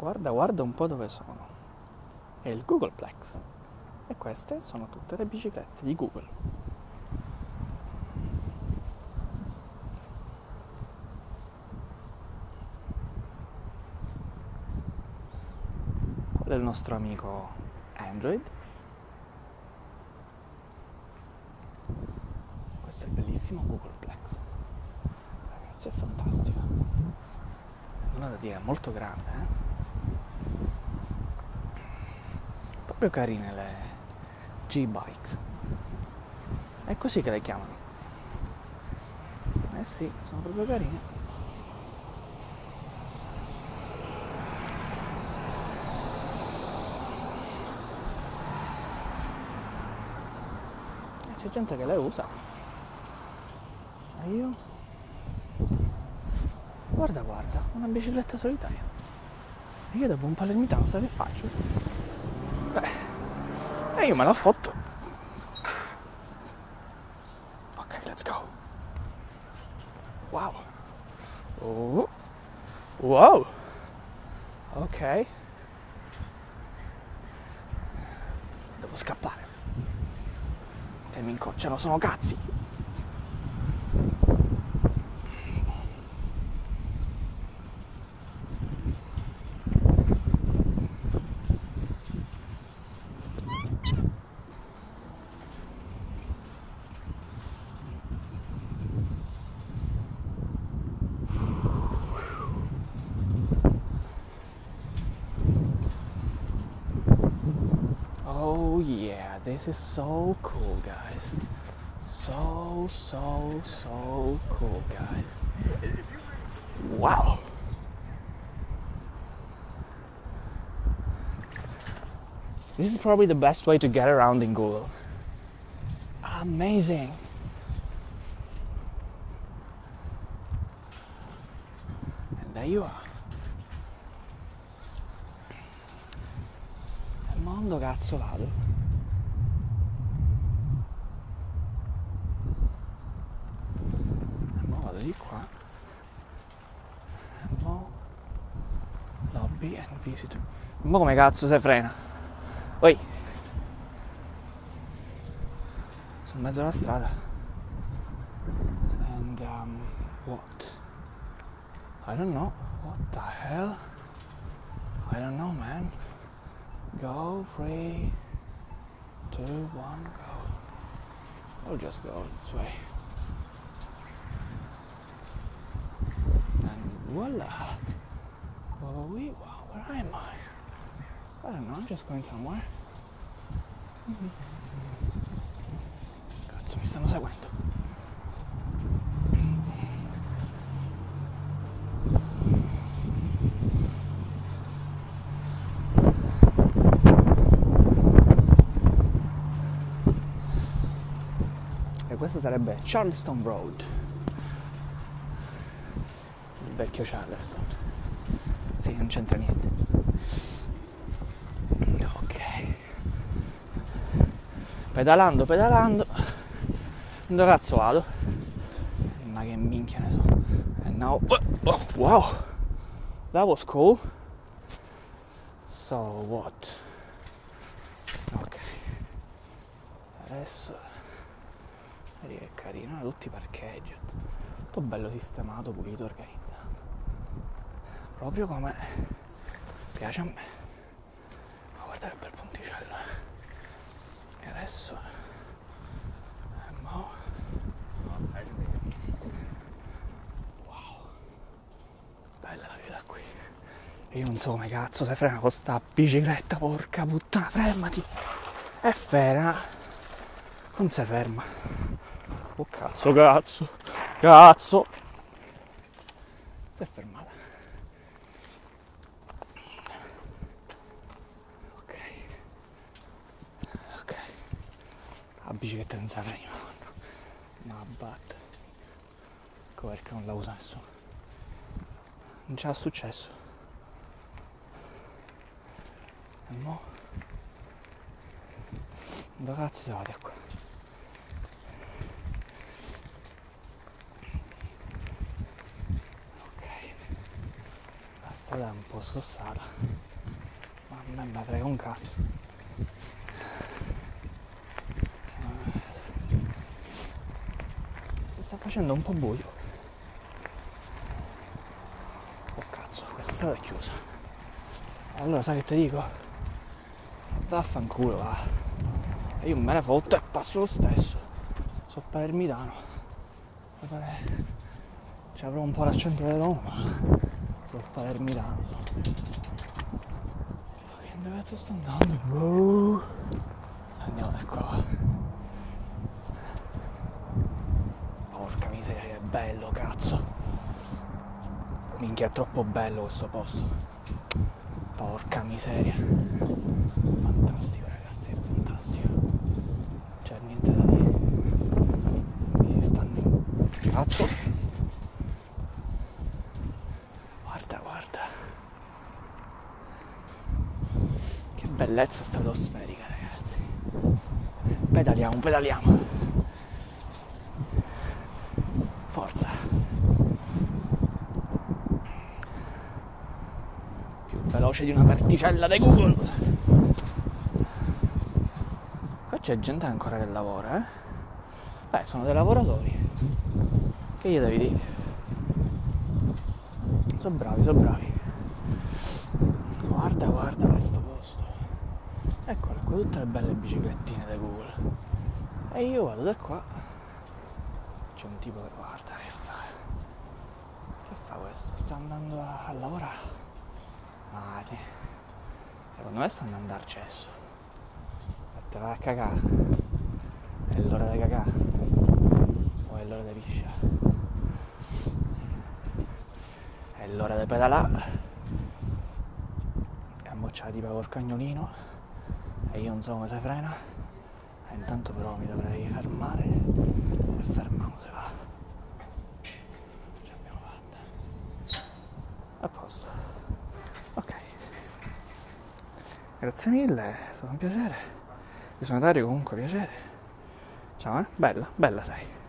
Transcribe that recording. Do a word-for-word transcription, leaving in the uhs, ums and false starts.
Guarda, guarda un po' dove sono. È il Googleplex. E queste sono tutte le biciclette di Google. Quello è il nostro amico Android. Questo è il bellissimo Googleplex. Ragazzi, è fantastico. Nulla da dire, è molto grande, eh? Proprio carine le G-Bikes. È così che le chiamano. Eh sì, sono proprio carine. E c'è gente che le usa. E io? Guarda, guarda, una bicicletta solitaria. E io dopo un palermitano sai che faccio? Beh, e io me la fotto. Ok, let's go. Wow. Oh. Wow. Ok. Devo scappare. Se mi incocciano sono cazzi. Oh yeah, this is so cool, guys. So, so, so cool, guys. Wow. This is probably the best way to get around in Google. Amazing. And there you are. E mondo cazzo vado? E mo vado di qua. E mo lobby and visit. E mo come cazzo si frena? Oi! Sono in mezzo alla strada. And um what? I don't know. What the hell? I don't know, man. Go, three, two, one, go. I'll just go this way. And voila. Whoa, wee, wow, where am I? I don't know, I'm just going somewhere. Cazzo, mi stanno seguendo. E questo sarebbe Charleston Road. Il vecchio Charleston. Sì, non c'entra niente. Ok. Pedalando, pedalando. Dove cazzo vado? Ma che minchia ne so. And now, oh, wow, that was cool. So what? Ok. Adesso vedi che carino, tutti i parcheggi. Tutto bello sistemato, pulito, organizzato. Proprio come piace a me. Ma guarda che bel ponticello. E adesso e mo wow, bella la vita qui. E io non so come cazzo si frena con sta bicicletta, porca puttana, fermati. E frena. Non si ferma. Oh cazzo, cazzo, cazzo. Si è fermata. Ok. Ok. La bicicletta senza freni, ma no, batte. Ecco perché non la usa nessuno. Non c'era successo. E mo? Dove cazzo si va da qua? strada è un po' scossata, ma a me me frega un cazzo. Sta facendo un po' buio. Oh cazzo, questa strada è chiusa. Allora sai che ti dico? Vaffanculo va. E io me ne fotto e passo lo stesso. Sono palermitano. Ci avrò un po' l'accento di Roma, ma sono palermitano. Che dove cazzo sto andando? Oh. Andiamo da qua. Porca miseria, che bello, cazzo. Minchia, è troppo bello questo posto. Porca miseria. Fantastico, ragazzi, è fantastico. C'è niente da dire. Mi si stanno in cazzo. Guarda, guarda. Che bellezza stratosferica, ragazzi. Pedaliamo, pedaliamo. Forza. Più veloce di una particella di Google. Qua c'è gente ancora che lavora, eh? Beh, sono dei lavoratori. Che gli devi dire? Sono bravi, sono bravi. Guarda, guarda questo posto. Eccole qua, tutte le belle biciclettine di Google. E io vado da qua. C'è un tipo che guarda che fa. Che fa questo? Sta andando a, a lavorare. Ah, sì. Secondo me sta andando al cesso. E te vai a cagare. È l'ora di cagare. O è l'ora di pisciare. È l'ora di pedalare. E ammocciare tipo col cagnolino. E io non so come si frena. E intanto però mi dovrei fermare. E fermiamo se va. Ce l'abbiamo fatta. A posto. Ok. Grazie mille, è stato un piacere. Io sono Dario, comunque piacere. Ciao, eh? Bella, bella sei.